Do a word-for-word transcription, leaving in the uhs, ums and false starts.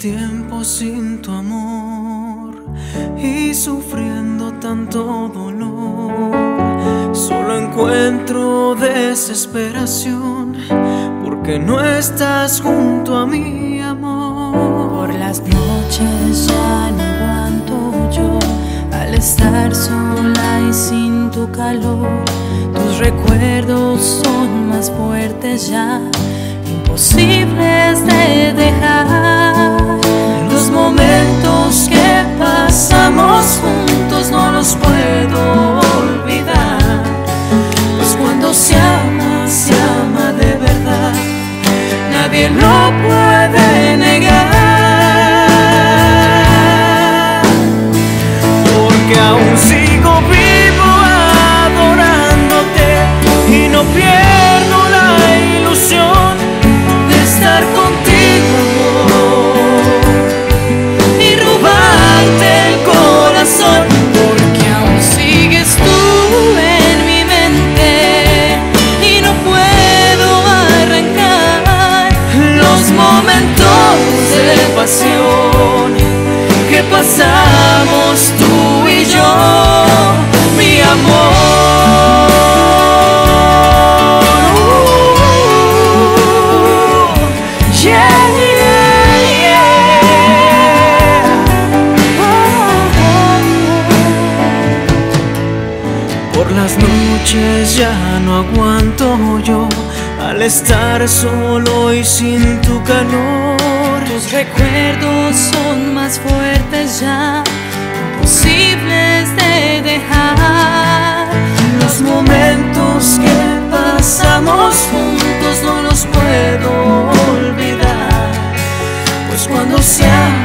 tiempo sin tu amor y sufriendo tanto dolor. Solo encuentro desesperación porque no estás junto a mi amor. Por las noches ya no aguanto yo al estar sola y sin tu calor. Tus recuerdos son más fuertes ya, imposibles de dejar. Los momentos que pasamos juntos no los puedo olvidar, pues cuando se ama, se ama de verdad, nadie lo puede negar. Porque aún sigo vivo adorándote y no pierdo la ilusión de estar contigo, amor, y robarte el corazón. Porque aún sigues tú en mi mente y no puedo arrancar Los momentos de pasión que pasamos tú y yo, mi amor. Yeah, yeah, yeah. Por las noches ya no aguanto yo al estar solo y sin tu calor. Tus recuerdos son más fuertes ya, imposibles de dejar. Los momentos que pasamos juntos no los puedo olvidar, pues cuando se ama